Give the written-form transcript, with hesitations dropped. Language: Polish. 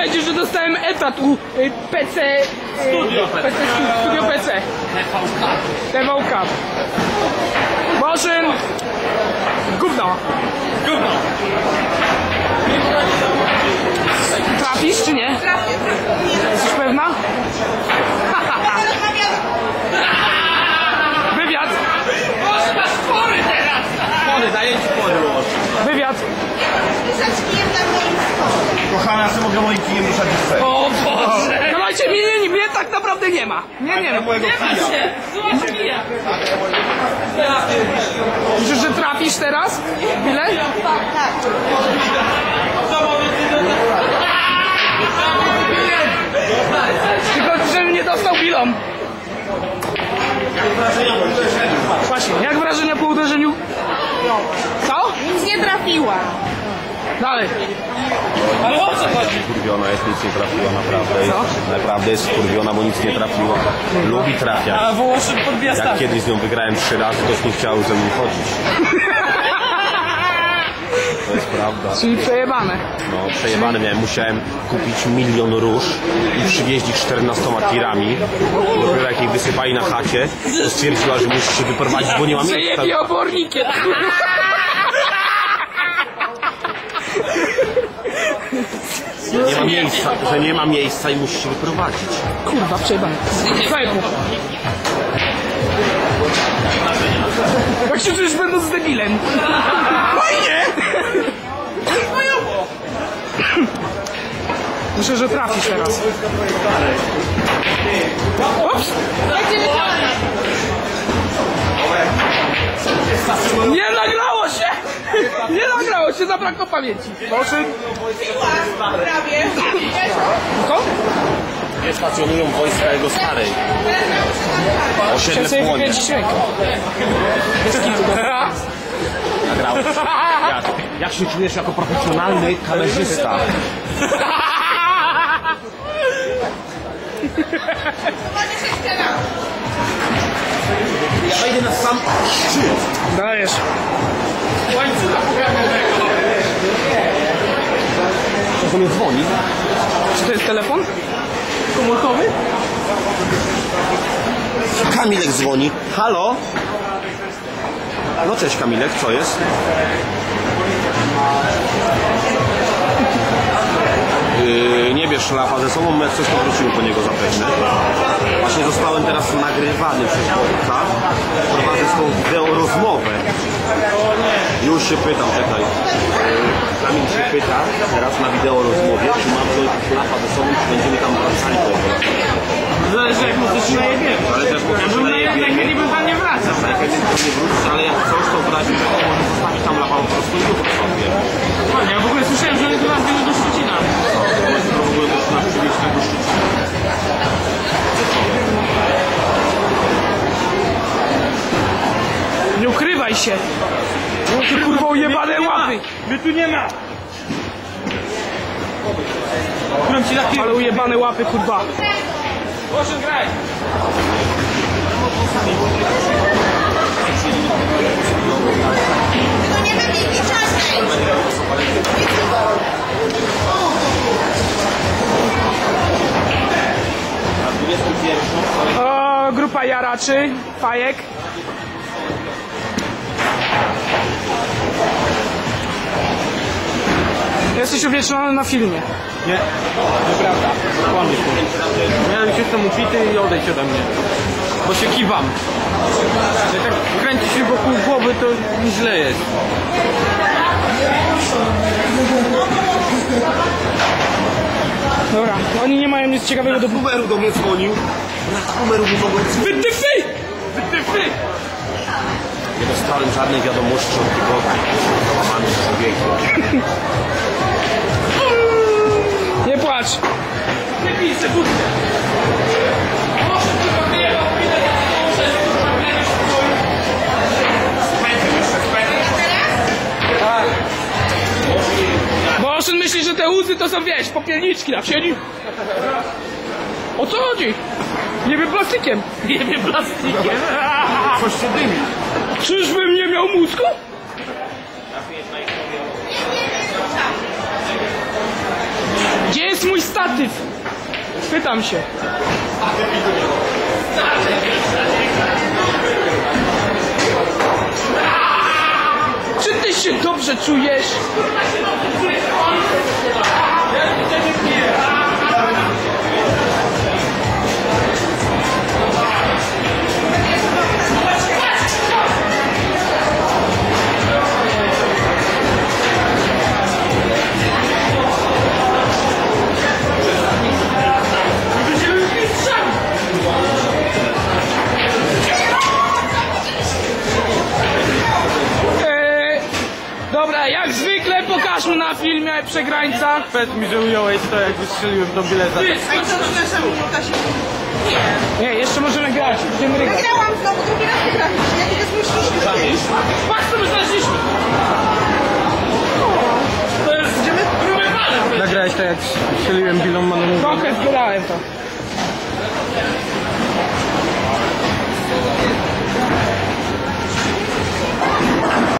będzie, że dostałem etat u PC... Studio PC. TVK. Bożyn! Gówno. Trafisz czy nie? Trafię. Jesteś pewna? Wywiad! Boże, masz spory teraz! Spory, daję ci spory. Wywiad! Kochana, czy mogę moim kijem ruszać w O Boże! Dawajcie, mnie tak naprawdę nie ma. Nie ma. Nie ma się! Zobacz kija! Myślisz, że trafisz teraz? Ile? Tak. Tylko, żebym nie dostał bilą. Właśnie, jak wrażenia po uderzeniu? Co? Nic nie trafiła. Dalej. Ale o co chodzi? Skurwiona jest, nic nie trafiła, naprawdę. Co? Naprawdę jest skurwiona, bo nic nie trafiło. Lubi trafiać. A Wołoszy podbija Jak stawkę. kiedyś z nią wygrałem 3 razy, to już nie chciał ze mną chodzić. To jest prawda. Czyli przejebane. No, przejebany miałem, musiałem kupić 1 000 000 róż i przywieźli 14 tirami. Dopiero jak jej wysypali na chacie, to stwierdziła, że musi się wyprowadzić, bo nie ma miejsca. Przejebie obornikiem. Nie ma miejsca, że nie ma miejsca i musi się wyprowadzić. Kurwa, przejebane. Sklepu. Jak się czujesz będąc debilem? Fajnie! Myślę, że trafisz teraz. Ups! Nie nagrało się! Nie nagrało się, zabrakło pamięci. Proszę. Prawie. Co? Nie stacjonują wojska jego starej. Osiedle Chciałem sobie płonie. wykręcić rękę. Nagrałem. Jak się czujesz jako profesjonalny kamerzysta? Ja wejdę na sam szczyt. Dajesz. To mnie dzwoni. Czy to jest telefon? Komórkowy? Kamilek dzwoni. Halo? No cześć Kamilek, co jest? Nie bierz szlafa ze sobą, my jak coś powrócimy po niego zapewne. Właśnie zostałem teraz nagrywany przez chłopca. Prowadzę z tą wideo rozmowę. Już się pytam, czekaj. Kamil się pyta teraz na wideo rozmowie, czy mam wziąć szlafa ze sobą, czy będziemy tam wracali po jego. Zależy jak mu coś najebiemy. Ale też po prostu najebiemy. Nie bym tam nie wracał. Jak nie wrócisz, ale jak coś, to w razie czego może zostawić tam lapa po prostu i jutro sobie. Ja w ogóle słyszałem, że oni do nas byli do Szczecina. To w ogóle też nas przywieźć tego Szczecina. Nie ukrywaj się! Ty kurwa ujebane łapy! My tu nie ma! Którym ci taki... Ale ujebane łapy kurwa! Proszę graj! Tylko nie wiem jaki czas będzie. O, grupa jaraczy, fajek. Jesteś uwieczniony na filmie. Nie, nieprawda. Kłamiesz mnie. Miałem się tam upity i odejdź ode mnie. Bo się kiwam. Jak tak kręci się wokół głowy, to źle jest. Dobra, oni nie mają nic ciekawego do... Numeru do mnie dzwonił. Na numeru nie mogłem dzwonić. Wytyfy! Wytyfy! Nie dostałem żadnej wiadomości od tygodnia. Załamany człowieku. Nie płacz! Nie pij sekundkę. Proszę tylko wyjechał chwilę, że jest w pokoju. Spędzę jeszcze tak. Bo Oszyn myśli, że te łzy to są, wiesz, popielniczki na wsieni. O co chodzi? Nie wiem plastikiem. Nie wiem plastikiem. Coś się dymi. Czyżbym nie miał mózgu? Gdzie jest mój stary? statyw? Pytam się. Czy ty się dobrze czujesz? Dobra, jak zwykle pokażmy na filmie przegrańca. Powiedz mi, że ująłeś to, jak wystrzeliłem do bileta. Nie, jeszcze możemy grać. Będziemy rygać. Wygrałam znowu, drugi raz wygraliście. Jakie to jest myślisz? Patrz, co my znaleźliśmy. To jest gruby palec. Nagrałeś to, jak strzeliłem bilą maną. Trochę zbierałem to.